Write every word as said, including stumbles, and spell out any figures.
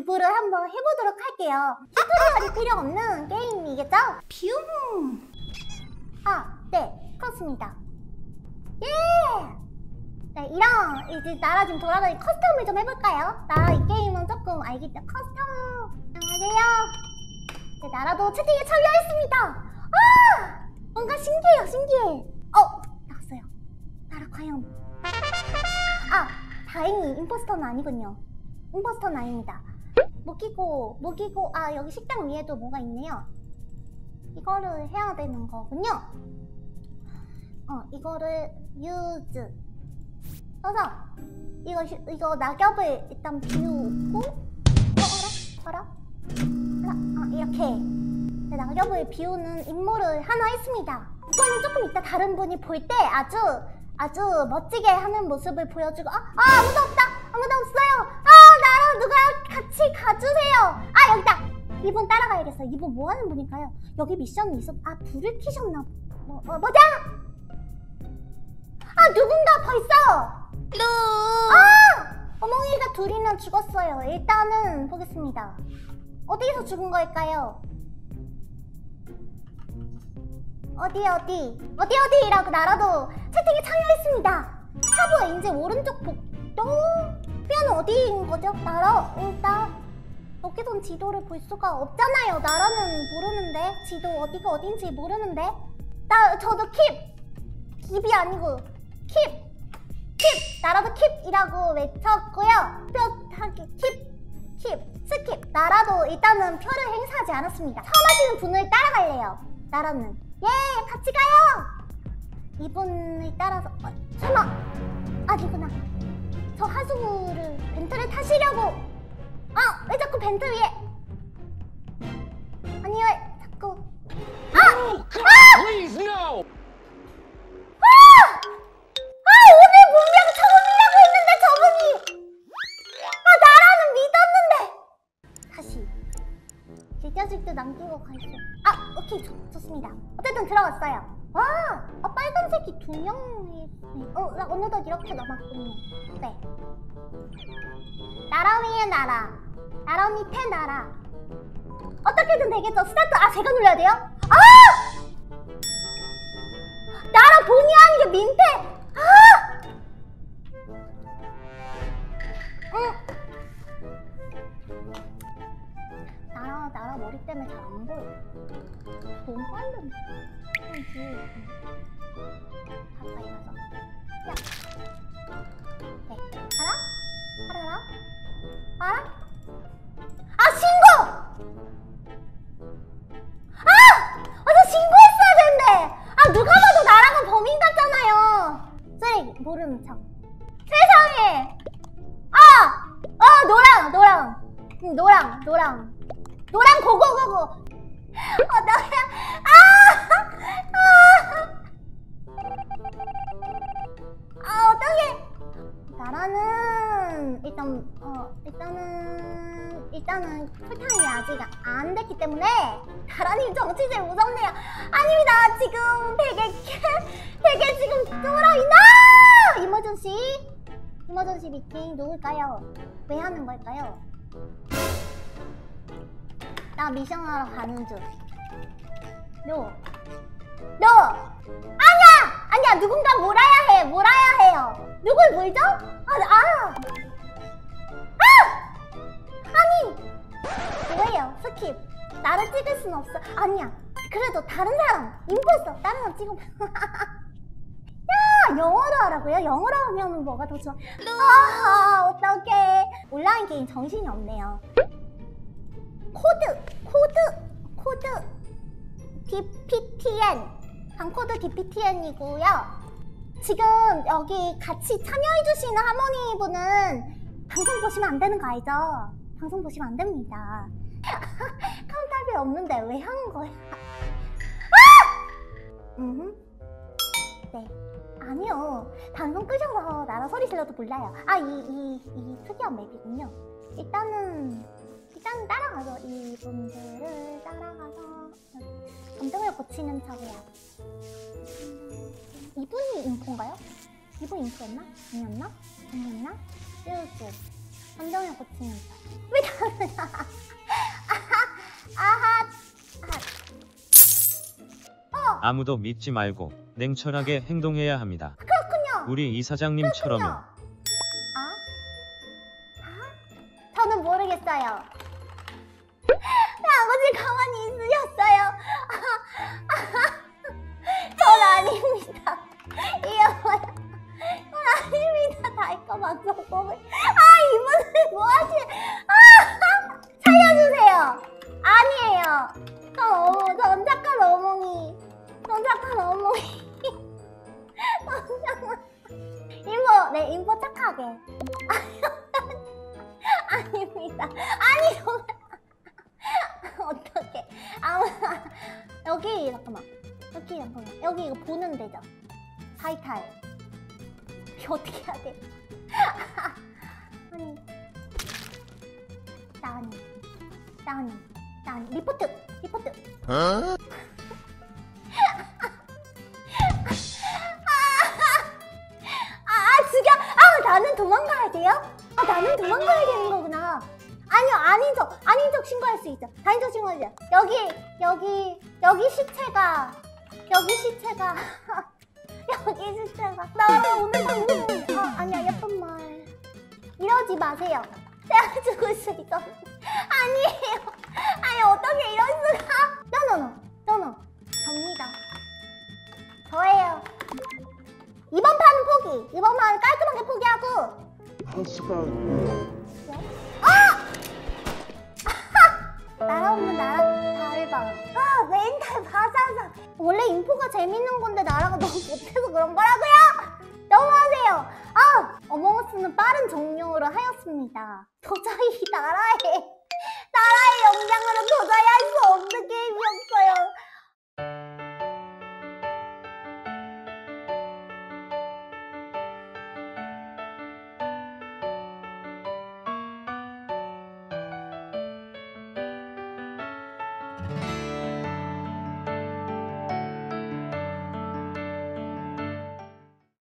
리뷰를 한번 해보도록 할게요. 튜토리얼이 필요 없는 게임이겠죠? 뷰! 아, 네, 그렇습니다. 예! 네, 이랑 이제 나라 지금 돌아다니 커스텀을 좀 해볼까요? 나라 이 게임은 조금 알겠죠? 커스텀! 안녕하세요. 네, 나라도 채팅에 참여했습니다. 아! 뭔가 신기해요, 신기해. 어! 나왔어요. 나라 과연. 아! 다행히 임포스터는 아니군요. 임포스터는 아닙니다. 무기고, 무기고, 아, 여기 식당 위에도 뭐가 있네요. 이거를 해야 되는 거군요. 어, 이거를 use. 그래서 이거 이거 낙엽을 일단 비우고, 어, 알아? 알아? 알아? 아, 이렇게 네, 낙엽을 비우는 임무를 하나 했습니다. 이거는 조금 이따 다른 분이 볼 때 아주 아주 멋지게 하는 모습을 보여주고, 아, 아 아무도 없다, 아무도 없어요. 아, 나랑 누가 같이 가주세요. 아, 여기다. 이분 따라가야겠어. 이분 뭐 하는 분일까요? 여기 미션이 있어. 아, 불을 켜셨나? 뭐, 뭐, 뭐자? 아, 누군가 벌써! 루! 아! 어머니가 둘이나 죽었어요. 일단은 보겠습니다. 어디에서 죽은 걸까요? 어디 어디? 어디 어디라고 나라도 채팅에 참여했습니다. 하부 이제 오른쪽 복도? 뼈는 어디인 거죠? 나라? 일단 여기선 지도를 볼 수가 없잖아요. 나라는 모르는데 지도 어디가 어딘지 모르는데. 나 저도 킵! 킵이 아니고 킵! 킵! 나라도 킵이라고 외쳤고요. 뼈 하기 킵! 킵! 스킵! 나라도 일단은 표를 행사하지 않았습니다. 처음 하시는 분을 따라갈래요. 나라는 예! 같이 가요! 이분을 따라서 어, 설마! 아니구나. 저 하수구를 벤트를 타시려고. 아! 왜 자꾸 벤트 위에. 아니 왜 자꾸. 아! 아! Please no! 아! 아! 오늘 분명 처음이라고 했는데 저분이. 아! 나라는 믿었는데. 다시 즐겨줄 때 남기고 가있어. 아! 오케이, 좋, 좋습니다. 어쨌든 들어갔어요. 와! 아, 빨간색이 두 명이. 어, 나 어느덧 이렇게 남았군요. 네. 나라 위에 나라, 나라 밑에 나라. 어떻게든 되겠죠? 스타트. 아, 제가 눌러야 돼요? 아! 나라 본의 아니게 민폐. 아! 응. 나라, 나라 머리 때문에 잘 안 보여. 너무 빠른데. 좀 뒤에. 가까이 가서. 야. 네. 알아? 알아? 알아? 아, 신고! 아! 아, 저 신고했어야 되는데! 아, 누가 봐도 나라가 범인 같잖아요! 쓰레기, 모르는 척. 세상에! 아! 어, 노랑, 노랑. 응, 노랑, 노랑. 노랑 고고고고! 어, 너야. 아! 아! 아, 어떡해! 나라는 일단 어 일단은 일단은 풀타임이 아직 안 됐기 때문에 나라님 정치 제일 무섭네요. 아닙니다. 지금 되게 되게 지금 돌아있나? 이머전시 이머전시 미팅 누굴까요? 왜 하는 걸까요? 나 미션하러 가는 중. 너 너! 아니야! 아니야! 누군가 몰아야 해! 몰아야 해요! 누굴 몰죠? 아! 아! 아! 아니! 뭐예요? 스킵. 나를 찍을 순 없어. 아니야. 그래도 다른 사람! 임포스터! 다른 사람 찍어봐. 야! 영어로 하라고요? 영어로 하면 뭐가 더 좋아? 아! 어떡해. 온라인 게임 정신이 없네요. 코드! 코드! 코드! 디피티엔 방코드 디피티엔이고요. 지금 여기 같이 참여해주시는 할머니분은 방송 보시면 안 되는 거 알죠? 방송 보시면 안 됩니다. 카운터비 없는데 왜 하는 거야? 아! 음, 네. 아니요. 방송 끄셔서 나라 소리 질러도 몰라요. 아, 이, 이, 이 특이한 맵이군요. 일단은 일단 따라가서 이분들을 따라가서 감정을 고치는 척이야. 이분이 인포인가요? 이분 인포였나? 아니었나? 아니었나? 쭉 감정을 고칩니다. 왜 나는 아하 아하 어 아무도 믿지 말고 냉철하게 행동해야 합니다. 그렇군요. 우리 이사장님처럼요. 아? 아? 저는 모르겠어요. 아버지 가만히 있으셨어요. 전 아닙니다. 이게 뭐야? 전 아닙니다. 다이커 방송 보면 아 이분들 뭐하지? 아 살려주세요. 아니에요. 전 어머, 전 착한 어멍이. 전 착한 어멍이. 전 착한 인포 네 인포 착하게. 아닙니다. 아니 정말. 어떡해. 아무나 여기 잠깐만. 여기 잠깐만. 여기 이거 보는 데죠. 사이탈. 이거 어떻게 해야 돼? 아니. 나은이. 나은이. 나은이. 리포트. 리포트. 어? 아, 아 죽여. 아 나는 도망가야 돼요? 아 나는 도망가야 되는 거구나. 아니요, 아닌 척, 아닌 척 신고할 수 있어. 아닌 척 신고할 수 있어. 여기, 여기, 여기 시체가, 여기 시체가, 여기 시체가. 나 오늘 방금, 아, 아니야, 예쁜 말. 이러지 마세요. 내가 죽을 수 있어. 아니에요. 아니, 어떻게 이럴 수가. 노노노, 노노. 접니다. 저예요. 이번 판은 포기. 이번 판은 깔끔하게 포기하고. 아! 나라 없는 나라 달방. 아 멘탈 바사사. 원래 인포가 재밌는 건데 나라가 너무 못해서 그런 거라고요? 너무하세요. 아 어몽어스는 빠른 종료를 하였습니다. 도저히 나라의 나라의 영향으로 도저히 할 수 없는 게임이었어요.